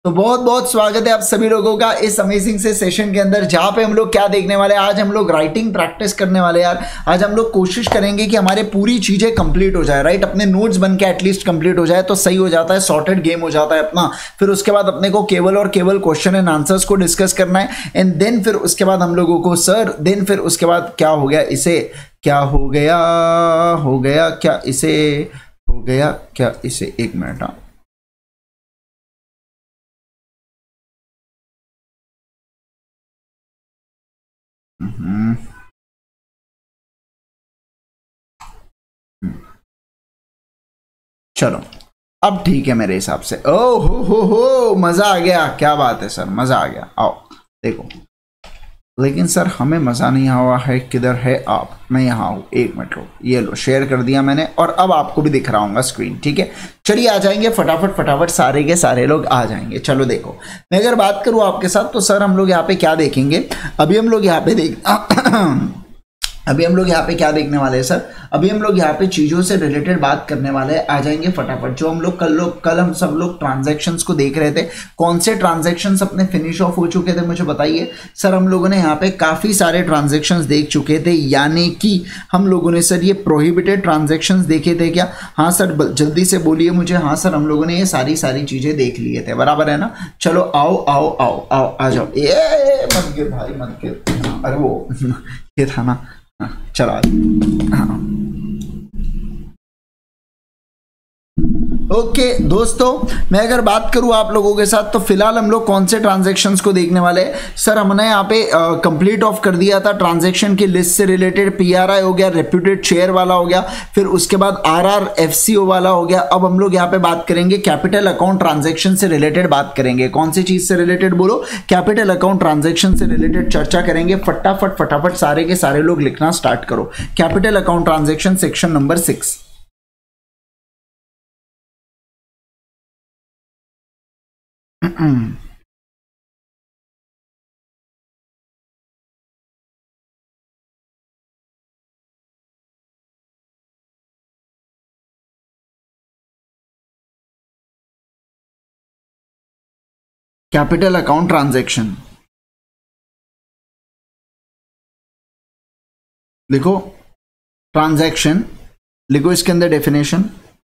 तो बहुत बहुत स्वागत है आप सभी लोगों का इस अमेजिंग से सेशन के अंदर, जहां पे हम लोग क्या देखने वाले हैं। आज हम लोग राइटिंग प्रैक्टिस करने वाले हैं यार। आज हम लोग कोशिश करेंगे कि हमारे पूरी चीजें कंप्लीट हो जाए, राइट। अपने नोट्स बन के एटलीस्ट कंप्लीट हो जाए तो सही हो जाता है, सॉर्टेड गेम हो जाता है अपना। फिर उसके बाद अपने को केवल और केवल क्वेश्चन एंड आंसर्स को डिस्कस करना है। एंड देन फिर उसके बाद हम लोगों को सर देन फिर उसके बाद क्या हो गया इसे, क्या हो गया क्या इसे, हो गया क्या इसे, एक मिनट। हाँ, हम्म, चलो अब ठीक है मेरे हिसाब से। ओ हो मजा आ गया, क्या बात है सर, मजा आ गया। आओ देखो, लेकिन सर हमें मजा नहीं आया है, किधर है आप? मैं यहाँ हूँ, एक मिनट लो, ये लो शेयर कर दिया मैंने और अब आपको भी दिख रहा हूँ स्क्रीन, ठीक है। चलिए आ जाएंगे फटाफट फटाफट, सारे के सारे लोग आ जाएंगे। चलो देखो, मैं अगर बात करूँ आपके साथ तो सर हम लोग यहाँ पे क्या देखेंगे, अभी हम लोग यहाँ पे देख अभी हम लोग यहाँ पे क्या देखने वाले हैं सर, अभी हम लोग यहाँ पे चीजों से रिलेटेड बात करने वाले हैं। आ जाएंगे फटाफट। जो हम लोग कल हम सब लोग ट्रांजैक्शंस को देख रहे थे, कौन से ट्रांजैक्शंस अपने फिनिश ऑफ हो चुके थे मुझे बताइए सर। हम लोगों ने यहाँ पे काफी सारे ट्रांजैक्शंस देख चुके थे, यानी कि हम लोगों ने सर ये प्रोहिबिटेड ट्रांजैक्शंस देखे थे क्या? हाँ सर, जल्दी से बोलिए मुझे। हाँ सर, हम लोगों ने ये सारी चीजें देख लिए थे, बराबर है ना। चलो आओ आओ आओ आओ आ जाओ। ये मत गिर भाई मत गिर, अरे वो ये था ना, चला। हाँ ओके दोस्तों, मैं अगर बात करूं आप लोगों के साथ तो फिलहाल हम लोग कौन से ट्रांजैक्शंस को देखने वाले हैं सर। हमने यहाँ पे कंप्लीट ऑफ कर दिया था ट्रांजैक्शन की लिस्ट से रिलेटेड। पीआरआई हो गया, रेप्यूटेड शेयर वाला हो गया, फिर उसके बाद आरआरएफसीओ वाला हो गया। अब हम लोग यहाँ पे बात करेंगे कैपिटल अकाउंट ट्रांजेक्शन से रिलेटेड बात करेंगे। कौन सी चीज से रिलेटेड बोलो? कैपिटल अकाउंट ट्रांजेक्शन से रिलेटेड चर्चा करेंगे। फटाफट फटाफट सारे के सारे लोग लिखना स्टार्ट करो। Capital account transaction section number 6। Capital account transaction लिखो, ट्रांजैक्शन लिखो, इसके अंदर definition.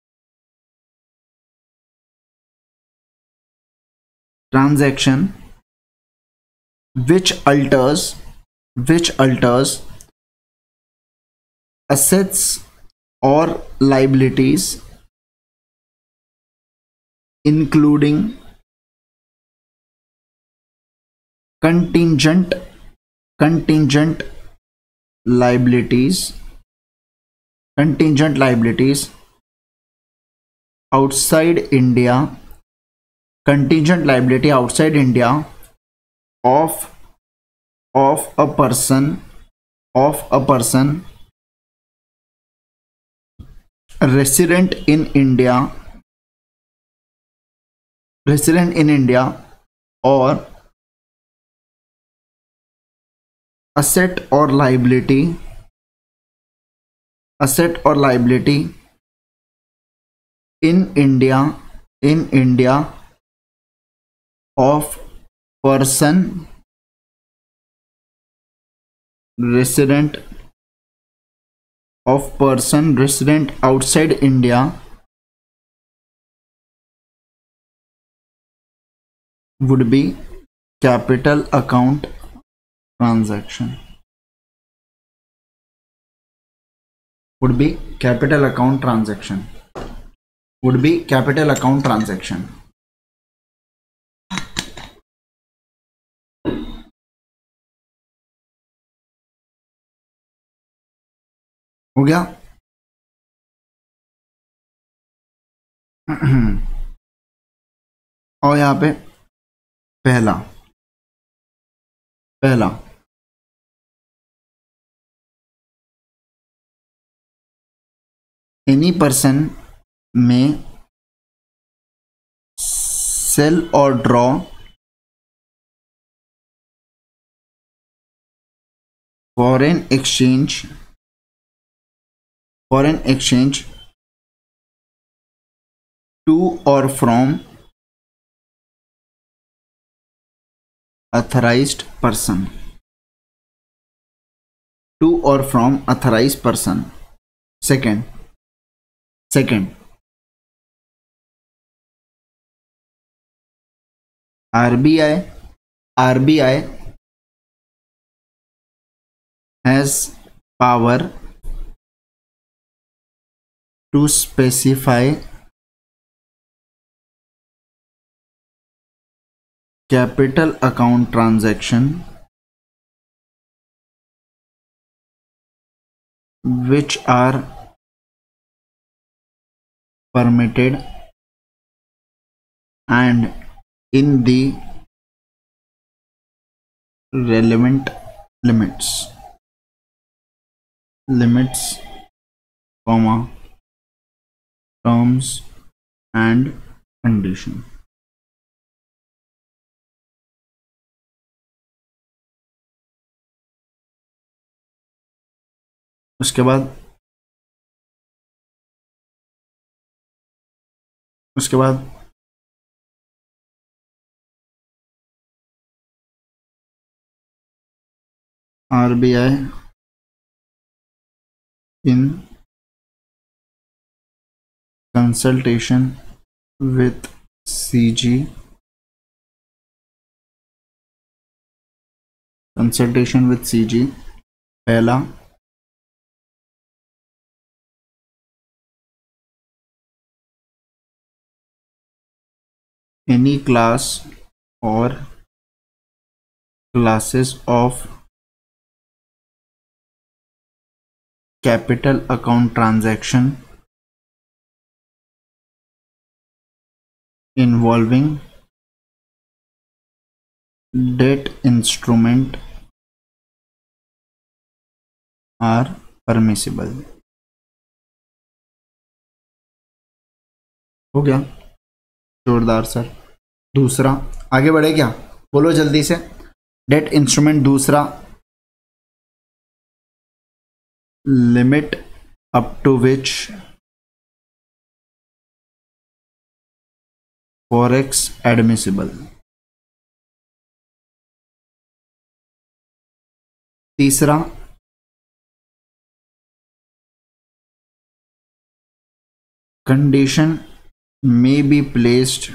Transaction which alters assets or liabilities including contingent liabilities outside India, contingent liability outside India of a person resident in India or asset or liability in India of person resident outside India would be capital account transaction. Would be capital account transaction. हो गया? और यहाँ पे पहला any person में sell और draw foreign exchange to or from authorized person, to or from authorized person. Second, RBI has power to specify capital account transaction which are permitted and in the relevant limits, comma, terms and condition. उसके बाद RBI in consultation with CG पहला, any class or classes of capital account transaction involving debt instrument are permissible. हो गया, जोरदार sir. दूसरा, आगे बढ़े क्या, बोलो जल्दी से। डेट इंस्ट्रूमेंट, दूसरा limit up to which forex admissible, तीसरा condition may be placed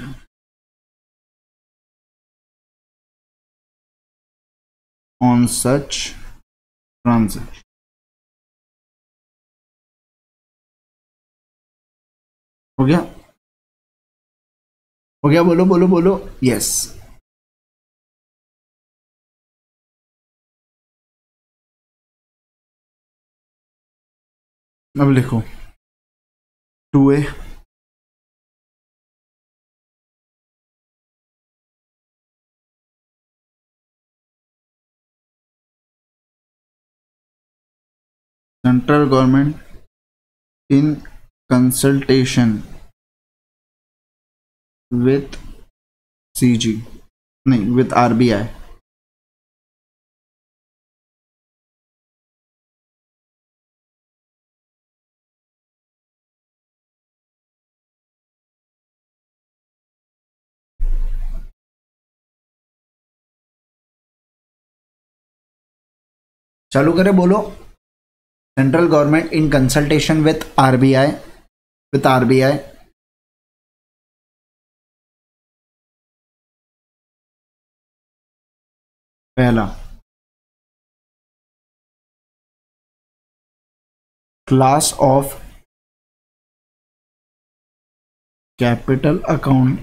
on such transaction. हो गया, बोलो बोलो बोलो, यस। अब लिखो 2A, central government in consultation with CG, नहीं, विथ RBI चालू करे, बोलो। Central government in consultation with RBI पहला, class of capital account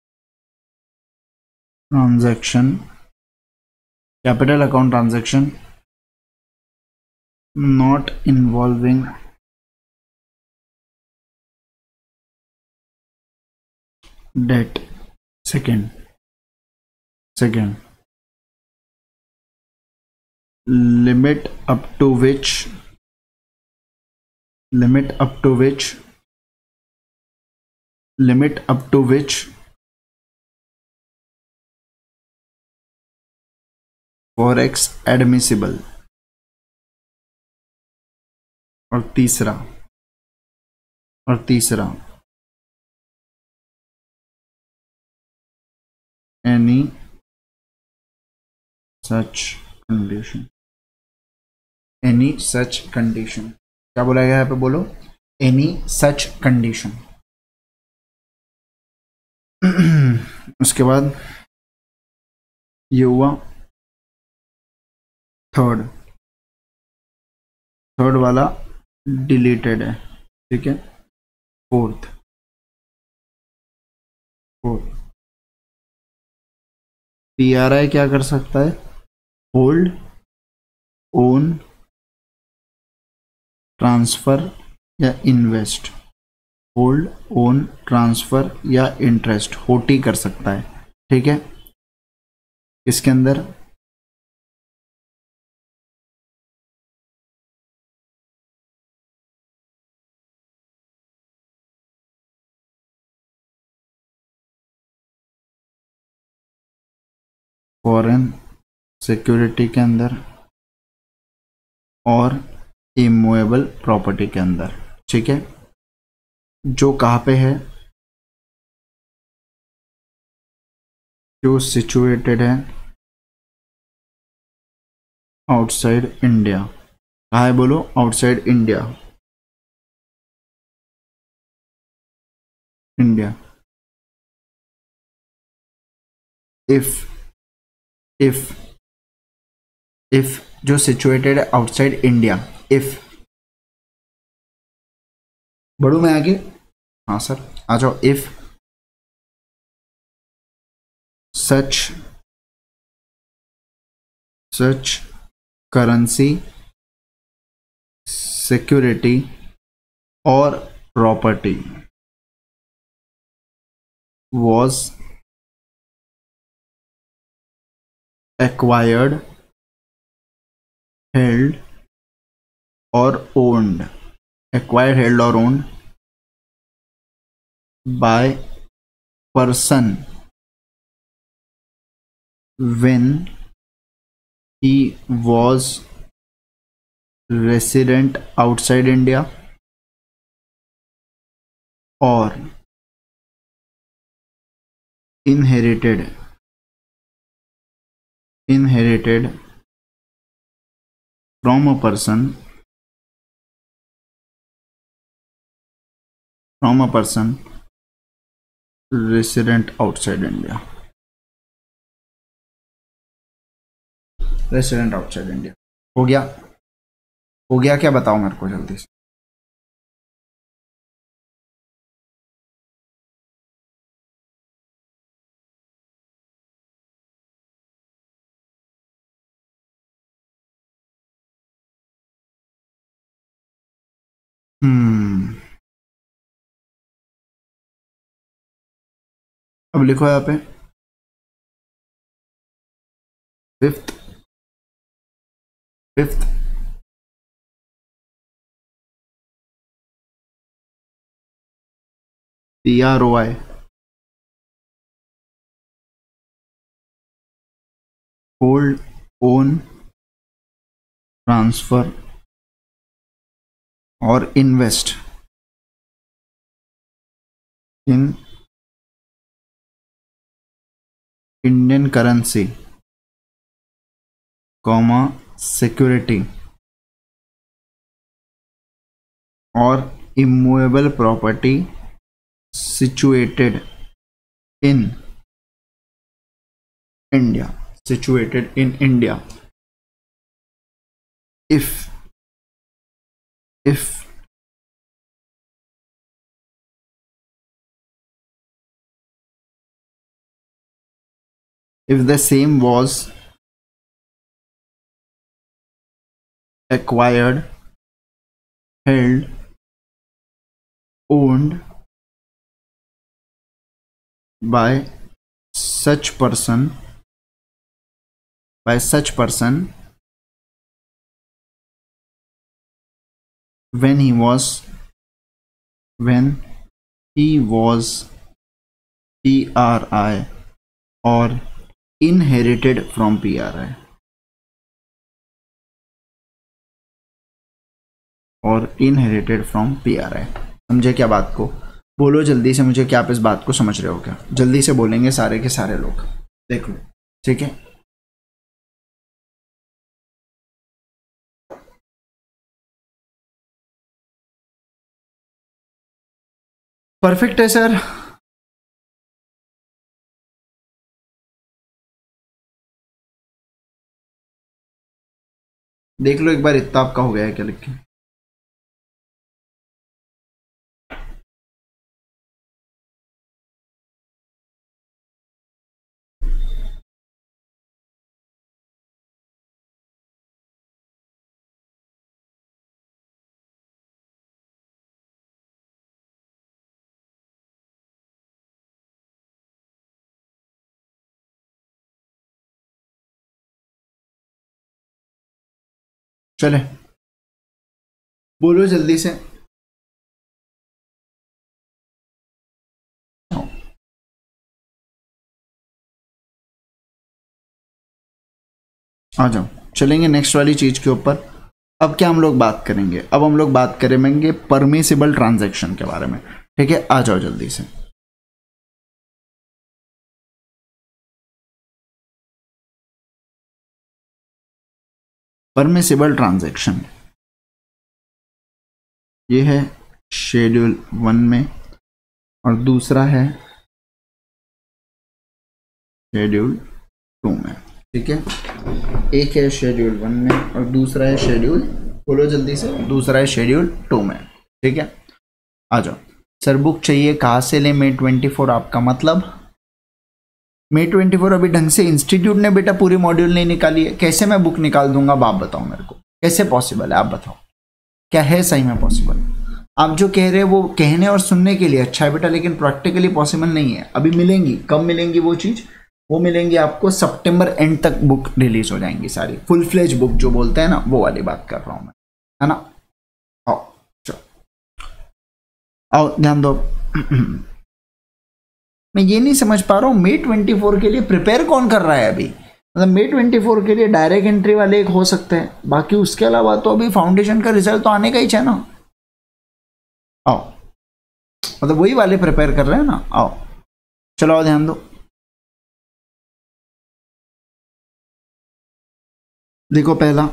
transaction not involving debt. Second, limit up to which forex admissible. और तीसरा any such condition, any such condition, क्या बोला गया यहाँ पे, बोलो एनी सच कंडीशन। उसके बाद ये हुआ थर्ड वाला डिलीटेड है, ठीक है। फोर्थ PRI क्या कर सकता है, होल्ड, ओन, ट्रांसफर या इन्वेस्ट, होल्ड, ओन, ट्रांसफर या इंटरेस्ट, होटी कर सकता है, ठीक है। इसके अंदर फॉरेन सिक्योरिटी के अंदर और इमूवेबल प्रॉपर्टी के अंदर, ठीक है। जो कहाँ पे है, जो सिचुएटेड है आउटसाइड इंडिया, कहाँ है बोलो, आउटसाइड इंडिया, इफ जो सिचुएटेड है आउटसाइड इंडिया, इफ, बढ़ू मैं आगे, हाँ सर आ जाओ, इफ सच करेंसी, सिक्योरिटी और property was acquired, held or owned, acquired, held or owned by person when he was resident outside India, or inherited from a person resident outside India, हो गया क्या, बताओ मेरे को जल्दी से। अब लिखो यहाँ पे fifth PROI, hold, own, transfer और invest in Indian currency, comma security और immovable property situated in India, if the same was acquired, held, owned by such person when he was PRI or inherited from PRI, समझे क्या बात को, बोलो जल्दी से मुझे, क्या आप इस बात को समझ रहे हो क्या, जल्दी से बोलेंगे सारे के सारे लोग, देख लो, ठीक है। परफेक्ट है सर। देख लो एक बार इतना आपका हो गया है क्या लिख के। चले बोलो जल्दी से। आ जाओ, चलेंगे नेक्स्ट वाली चीज के ऊपर। अब क्या हम लोग बात करेंगे, अब हम लोग बात करेंगे परमिसिबल ट्रांजैक्शन के बारे में। ठीक है, आ जाओ जल्दी से। परमिसिबल ट्रांजैक्शन ये है शेड्यूल 1 में और दूसरा है शेड्यूल 2 में। ठीक है, एक है शेड्यूल 1 में और दूसरा है शेड्यूल, बोलो जल्दी से, दूसरा है शेड्यूल 2 में। ठीक है, आ जाओ। सर बुक चाहिए, कहाँ से ले? May 24 आपका मतलब? May 24 अभी ढंग से इंस्टीट्यूट ने बेटा पूरी मॉड्यूल नहीं निकाली है, कैसे मैं बुक निकाल दूंगा? आप बताओ मेरे को, कैसे पॉसिबल है? आप बताओ, क्या है सही में पॉसिबल? आप जो कह रहे हैं वो कहने और सुनने के लिए अच्छा है बेटा, लेकिन प्रैक्टिकली पॉसिबल नहीं है। अभी मिलेंगी, कब मिलेंगी वो चीज़? वो मिलेंगी आपको सितंबर एंड तक, बुक रिलीज हो जाएंगी सारी, फुल फ्लेज बुक जो बोलते हैं ना, वो वाली बात कर रहा हूँ मैं, है ना? आओ चलो, आओ ध्यान दो। मैं ये नहीं समझ पा रहा हूँ May 24 के लिए प्रिपेयर कौन कर रहा है अभी? मतलब May 24 के लिए डायरेक्ट एंट्री वाले एक हो सकते हैं, बाकी उसके अलावा तो अभी फाउंडेशन का रिजल्ट तो आने का ही है ना। आओ, मतलब वही वाले प्रिपेयर कर रहे हैं ना। आओ चलो, आओ ध्यान दो। देखो पहला,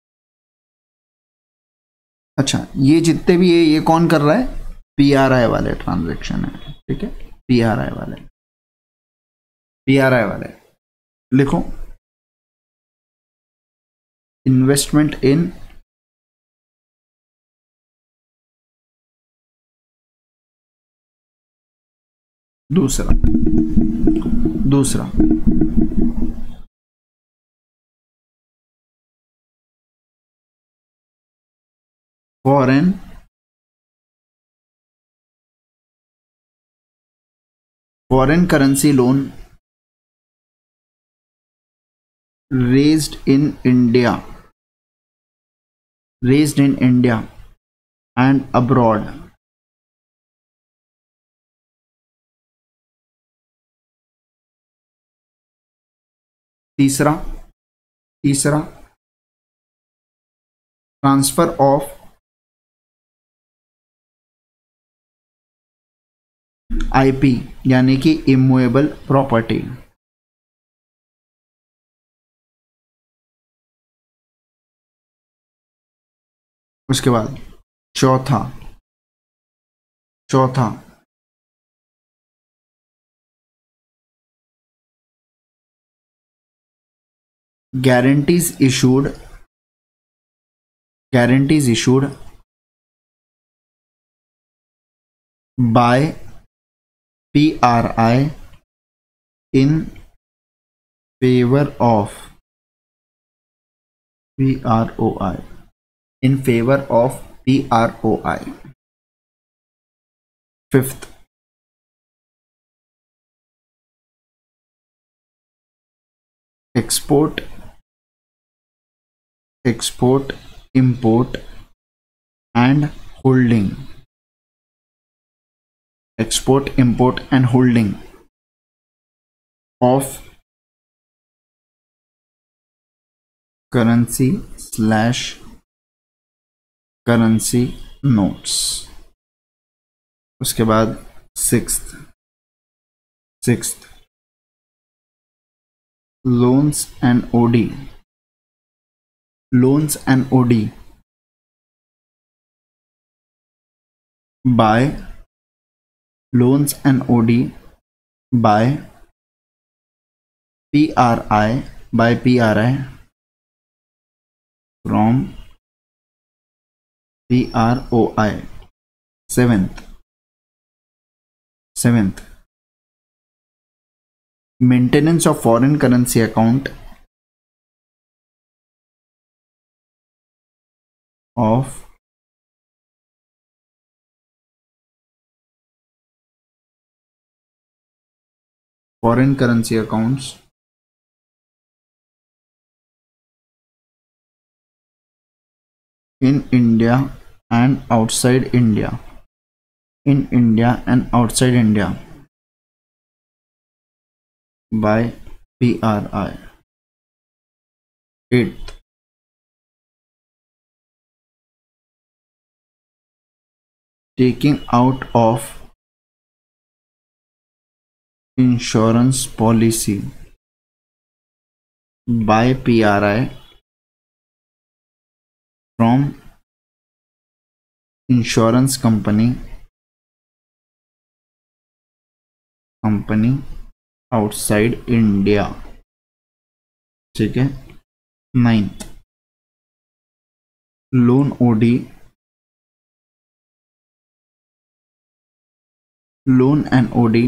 अच्छा ये जितने भी है ये कौन कर रहा है? पीआरआई वाले ट्रांजैक्शन है। ठीक है, पीआरआई वाले, पीआरआई वाले लिखो, इन्वेस्टमेंट इन दूसरा, दूसरा foreign currency loan raised in India, and abroad. तीसरा, ट्रांसफर ऑफ आईपी यानी कि इमूवेबल प्रॉपर्टी। उसके बाद चौथा, guarantees issued by PRI in favor of PROI, Fifth, export, import and holding, of currency / currency notes। उसके बाद sixth, loans and OD by loans and OD by PRI from PROI. Seventh, maintenance of foreign currency account of foreign currency accounts in India and outside India. In India and outside India by PRI. 8th, taking out of insurance policy by PRI from insurance company outside India. ठीक है. 9th, loan and OD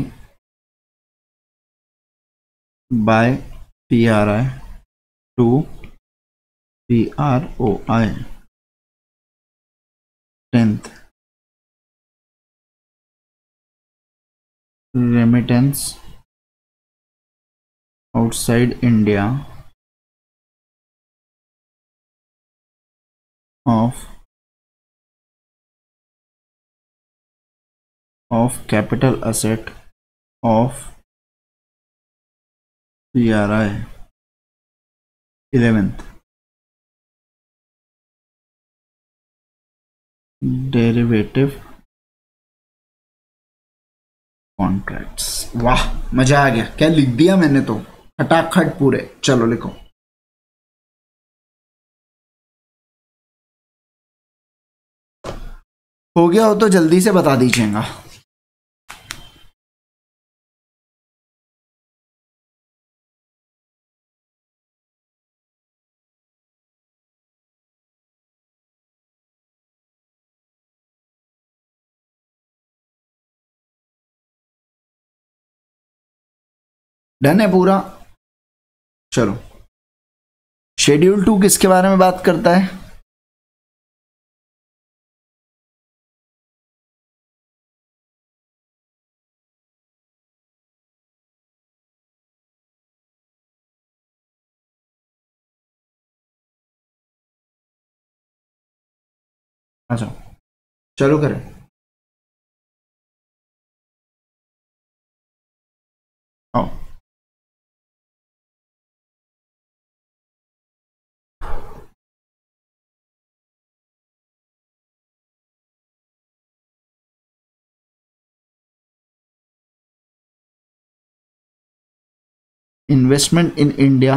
by PRI to PROI. 10th, remittance outside India of capital asset of PRI. 11th, derivative contracts. वाह, मजा आ गया. क्या लिख दिया मैंने तो, खटाखट पूरे. चलो लिखो. हो गया हो तो जल्दी से बता दीजिएगा. डन है पूरा. चलो, शेड्यूल 2 किसके बारे में बात करता है? अच्छा, चलो करें. आओ. Investment in India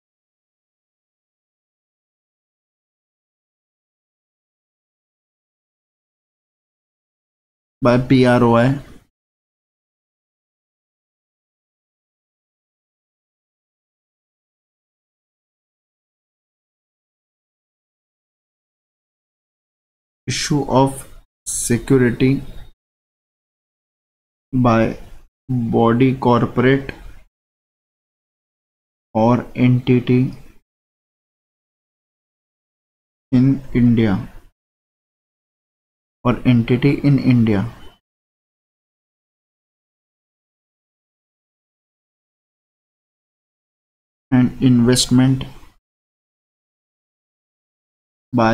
by PROI issue of security by body corporate or entity in India or entity in India and investment by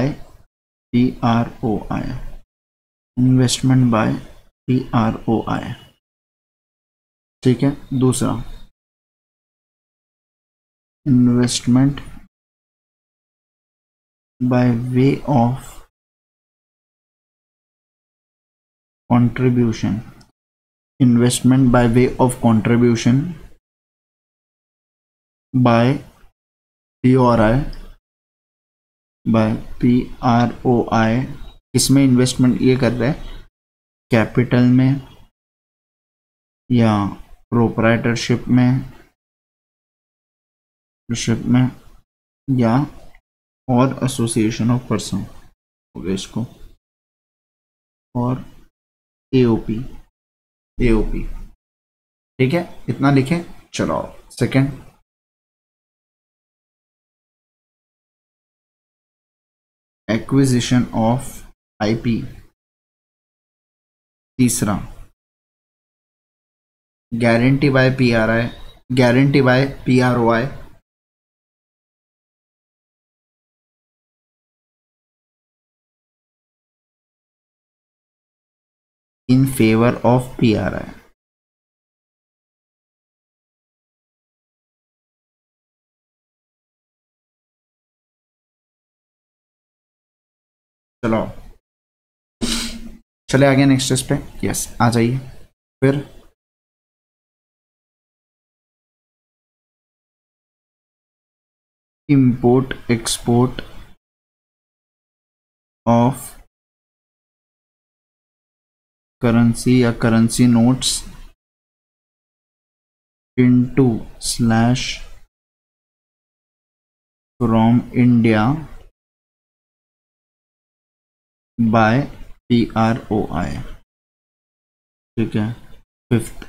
PROI. Investment by PROI. ठीक है. दूसरा, investment by way of contribution. Investment by way of contribution by PROI इसमें investment ये कर रहे हैं capital में या प्रोप्राइटरशिप में या और एसोसिएशन ऑफ पर्सन हो गया इसको, और एओपी। एओपी ठीक है, इतना लिखें। चलो सेकंड, एक्विजिशन ऑफ आईपी। तीसरा, guarantee by PRI, guarantee by PROI. In favour of PRI. चलो चले आगे नेक्स्ट पे। यस आ जाइए फिर। इंपोर्ट एक्सपोर्ट ऑफ करेंसी या currency notes into slash from India by PROI. ठीक है। Fifth,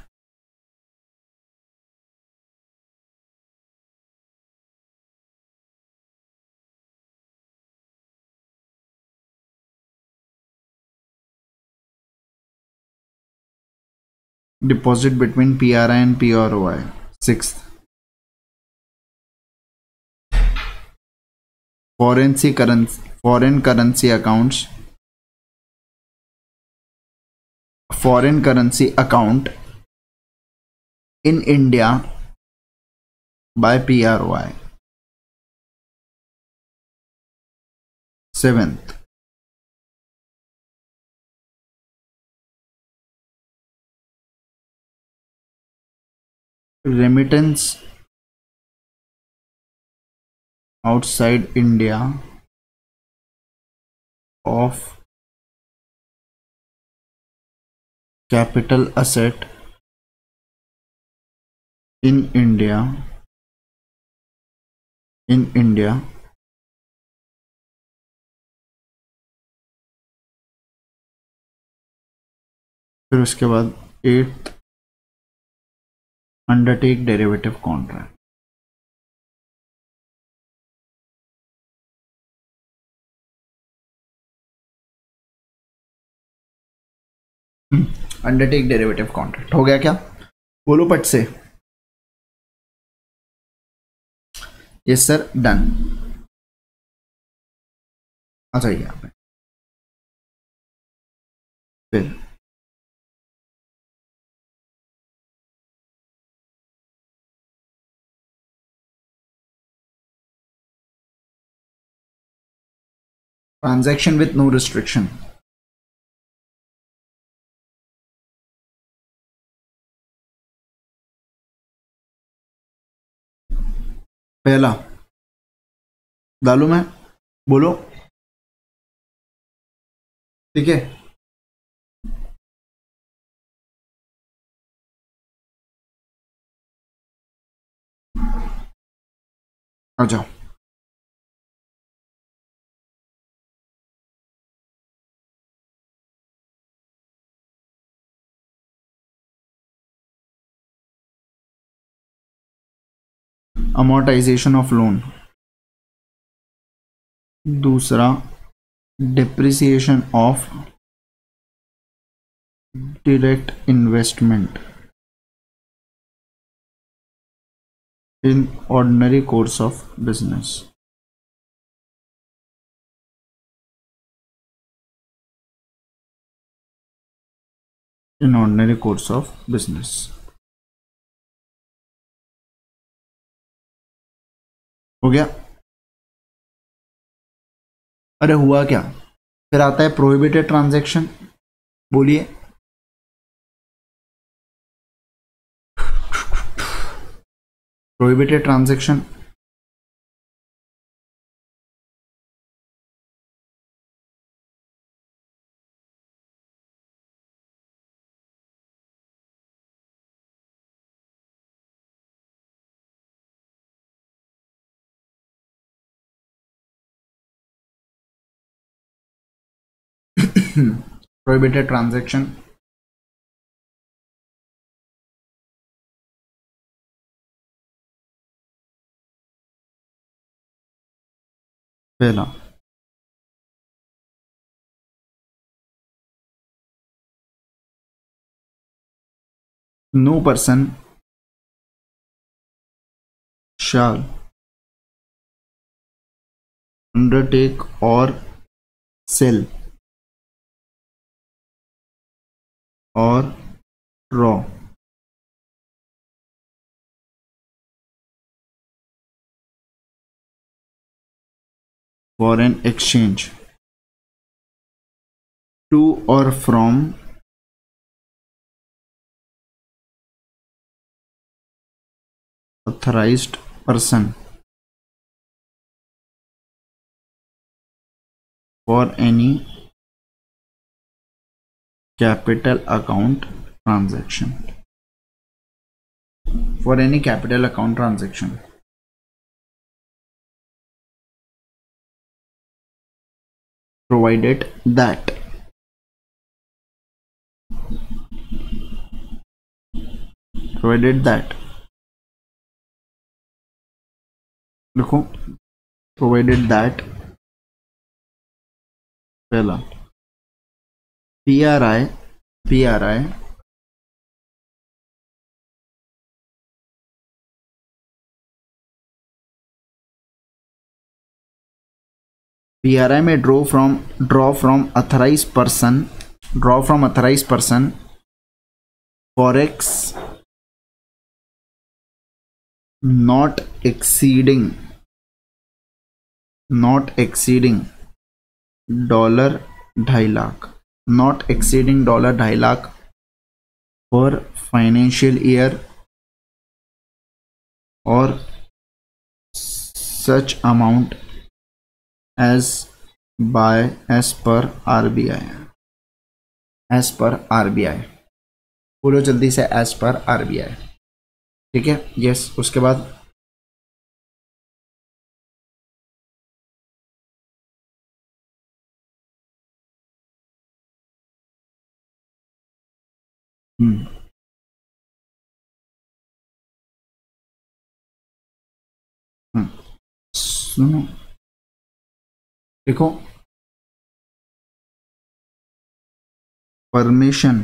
deposit between PRI and PROI. Sixth, foreign currency accounts, foreign currency account in India by PROI. Seventh, remittance outside India of capital asset in India फिर उसके बाद eighth, undertake derivative contract. Undertake derivative contract हो गया क्या? बोलो पट से। Yes sir, done. आ जाइए यहाँ पे फिर। Transaction with no restriction. पहला डालू मैं, बोलो। ठीक है, आ जाओ। Amortisation of loan. दूसरा, depreciation of direct investment in ordinary course of business। in ordinary course of business हो गया। अरे हुआ क्या? फिर आता है प्रोहिबिटेड ट्रांजैक्शन। बोलिए। प्रोहिबिटेड ट्रांजैक्शन, प्रोहिबिटेड ट्रांजैक्शन, पहला no person shall undertake or sell or draw foreign exchange to or from authorized person for any capital account transaction, for any capital account transaction, provided that देखो provided that पहला PRI में draw from authorized person forex not exceeding $2.5 lakh for financial year or such amount as per RBI, बोलो जल्दी से as per RBI, ठीक है। Yes, उसके बाद सुनो, देखो permission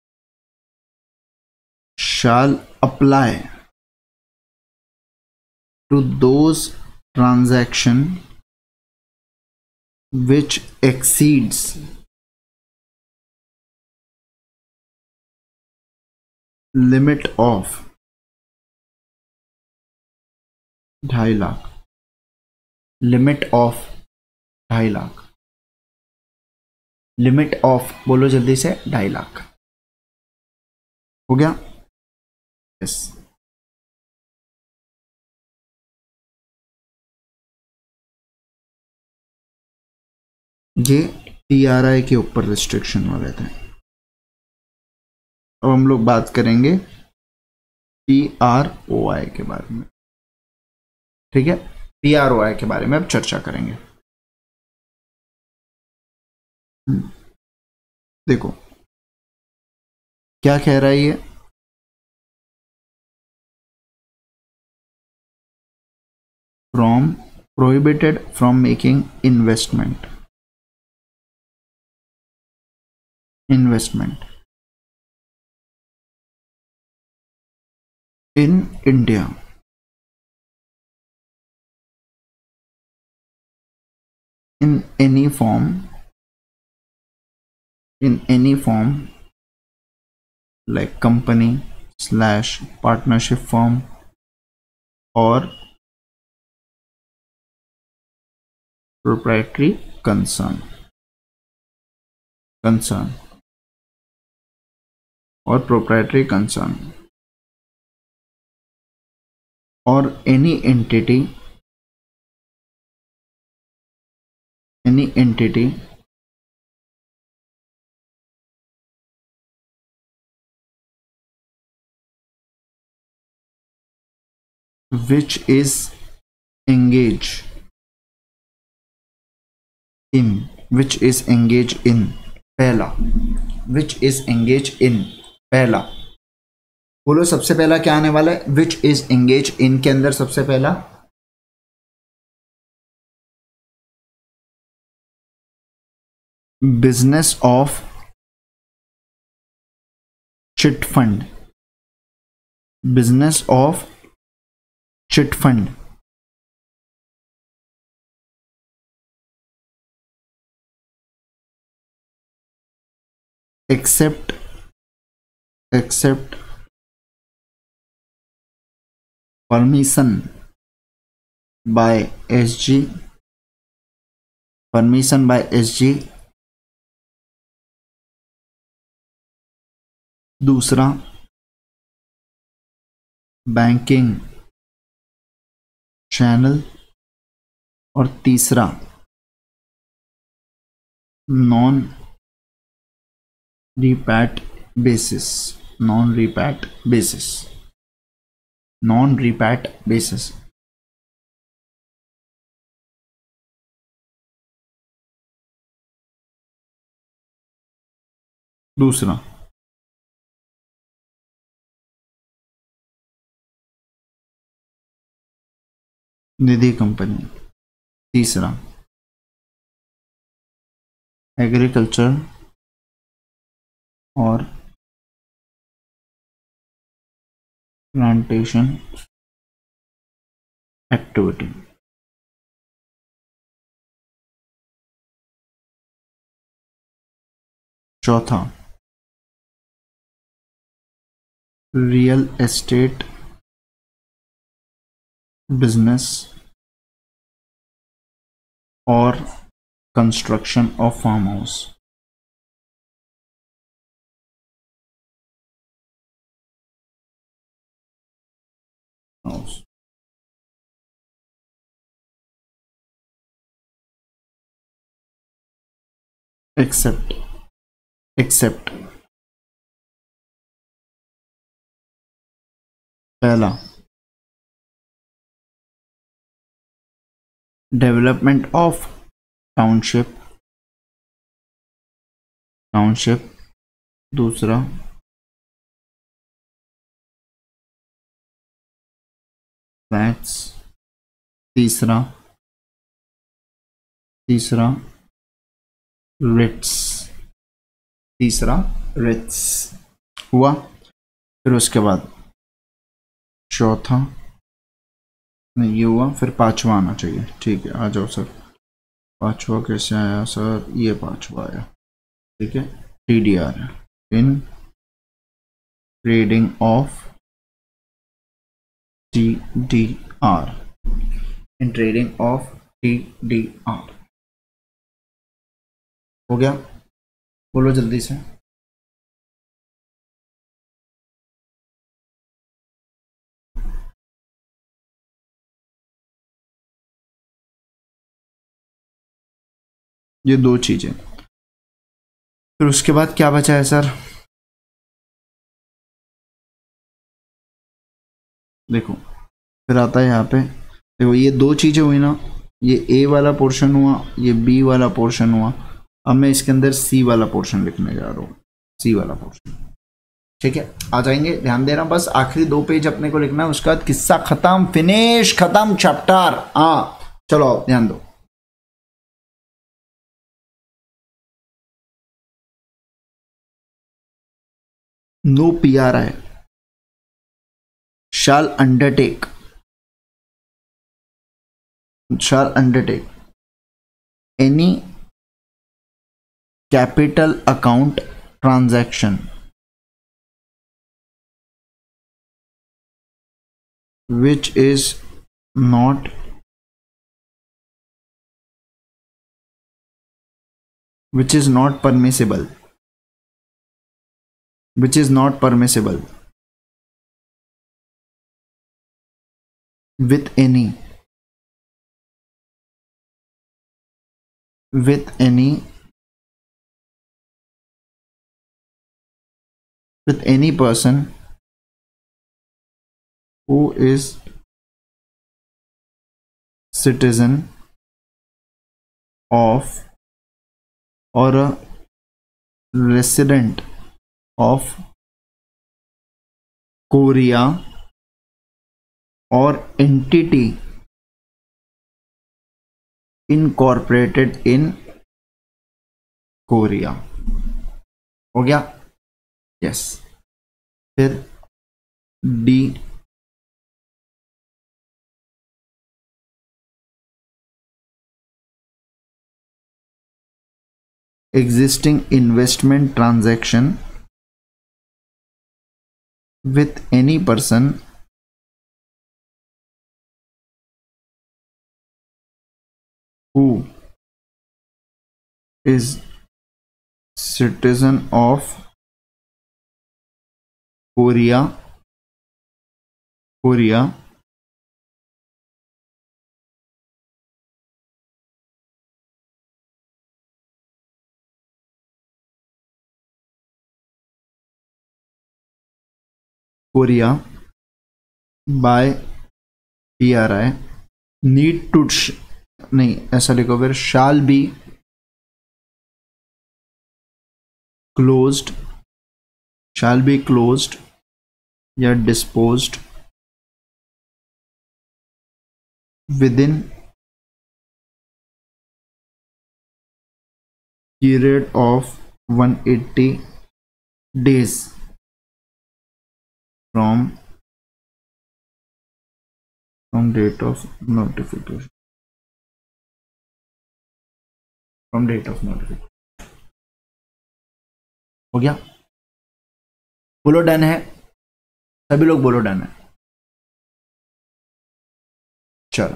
shall apply to those transaction which exceeds limit of 2.5 lakh, limit of बोलो जल्दी से 2.5 लाख, हो गया। यस, ये PRI के ऊपर रिस्ट्रिक्शन हो रहे थे। अब हम लोग बात करेंगे PROI के बारे में, ठीक है। PROI के बारे में अब चर्चा करेंगे। देखो क्या कह रहा है ये, prohibited from making investment in India in any form like company / partnership firm or proprietary concern or proprietary concern or any entity which is engaged in पहला, विच इज एंगेज इन, पहला बोलो सबसे पहला क्या आने वाला है, विच इज एंगेज इन के अंदर सबसे पहला business of chit fund, business of chit fund, except permission by SG, permission by SG. दूसरा बैंकिंग चैनल, और तीसरा non repat basis, non repat basis, non repat basis. दूसरा निधि कंपनी, तीसरा agriculture और प्लांटेशन एक्टिविटी। चौथा रियल एस्टेट बिजनेस और construction of farm house. Except पहला development of township, दूसरा फ्लैट्स, तीसरा रिट्स हुआ। फिर उसके बाद चौथा नहीं ये हुआ, फिर पांचवा आना चाहिए। ठीक है आ जाओ सर, पांचवा कैसे आया सर, ये पांचवा आया। ठीक है TDR in trading of TDR, in trading of TDR हो गया, बोलो जल्दी से। ये दो चीजें, फिर उसके बाद क्या बचा है सर, देखो फिर आता है यहाँ पे, देखो ये दो चीजें हुई ना, ये A वाला पोर्शन हुआ, ये B वाला पोर्शन हुआ। अब मैं इसके अंदर C वाला पोर्शन लिखने जा रहा हूँ, C वाला पोर्शन। ठीक है आ जाएंगे, ध्यान देना, बस आखिरी 2 पेज अपने को लिखना है, उसके बाद किस्सा खत्म, फिनिश, खत्म चैप्टर। हाँ चलो ध्यान दो। No PRI shall undertake any capital account transaction which is not permissible with any person who is citizen of or a resident of Korea or entity incorporated in Korea। हो गया? Yes. फिर D, existing investment transaction with any person who is citizen of Korea by PRI need to नहीं ऐसा लिखो फिर, shall be closed या disposed within period of 180 days from date of notification। हो गया? बोलो डन है? सभी लोग बोलो डन है। चलो,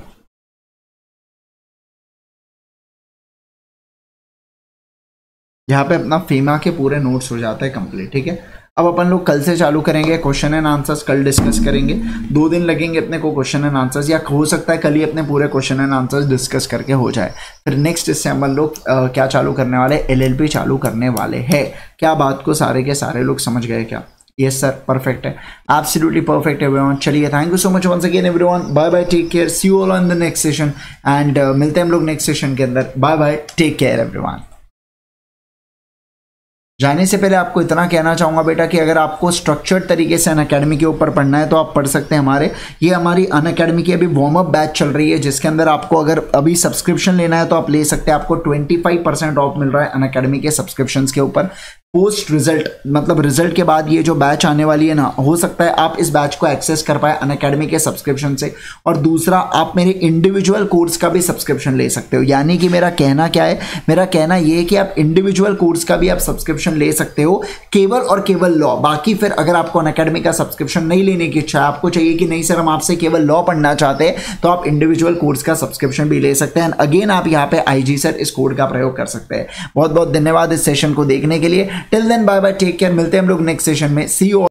यहाँ पे अपना फीमा के पूरे नोट्स हो जाते हैं कंप्लीट। ठीक है, अब अपन लोग कल से चालू करेंगे क्वेश्चन एंड आंसर्स। कल डिस्कस करेंगे, 2 दिन लगेंगे अपने को क्वेश्चन एंड आंसर्स, या हो सकता है कल ही अपने पूरे क्वेश्चन एंड आंसर्स डिस्कस करके हो जाए। फिर नेक्स्ट इससे अपन लोग क्या चालू करने वाले, LLP चालू करने वाले हैं। क्या बात को सारे के सारे लोग समझ गए क्या? यस सर, परफेक्ट है, एब्सोल्युटली परफेक्ट एवरीवन। चलिए, thank you so much once again everyone. Bye bye, take care, see you all on the next session and मिलते हैं हम लोग नेक्स्ट सेशन के अंदर। Bye bye, take care everyone. जाने से पहले आपको इतना कहना चाहूँगा बेटा कि अगर आपको स्ट्रक्चर्ड तरीके से अनअकैडमी के ऊपर पढ़ना है तो आप पढ़ सकते हैं हमारी अनअकैडमी की अभी वार्म अप बैच चल रही है, जिसके अंदर आपको अगर अभी सब्सक्रिप्शन लेना है तो आप ले सकते हैं। आपको 25% ऑफ मिल रहा है अनअकैडमी के सब्सक्रिप्शंस के ऊपर। पोस्ट रिजल्ट मतलब रिजल्ट के बाद ये जो बैच आने वाली है ना, हो सकता है आप इस बैच को एक्सेस कर पाए अनअकैडमी के सब्सक्रिप्शन से। और दूसरा, आप मेरे इंडिविजुअल कोर्स का भी सब्सक्रिप्शन ले सकते हो। यानी कि मेरा कहना क्या है, मेरा कहना ये है कि आप इंडिविजुअल कोर्स का भी आप सब्सक्रिप्शन ले सकते हो, केवल और केवल लॉ। बाकी फिर अगर आपको अनअकैडमी का सब्सक्रिप्शन नहीं लेने की इच्छा है, आपको चाहिए कि नहीं सर हम आपसे केवल लॉ पढ़ना चाहते हैं, तो आप इंडिविजुअल कोर्स का सब्सक्रिप्शन भी ले सकते हैं। अगेन आप यहाँ पे IG सर इस कोड का प्रयोग कर सकते हैं। बहुत बहुत धन्यवाद इस सेशन को देखने के लिए। Till then bye bye, take care, मिलते हैं हम लोग नेक्स्ट सेशन में। See you.